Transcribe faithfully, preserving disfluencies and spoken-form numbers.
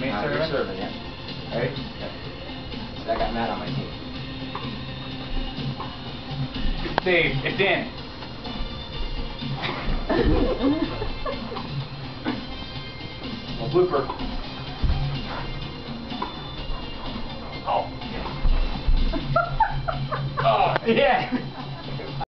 me Uh, serving? you're serving, yeah. Ready? Okay. So I got Matt on my team. Steve, it's in. Well, blooper. Oh. Oh, yeah.